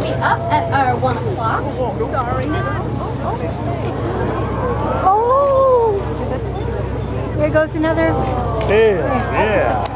be up at our 1 o'clock. Sorry. Oh! There goes another. Yeah.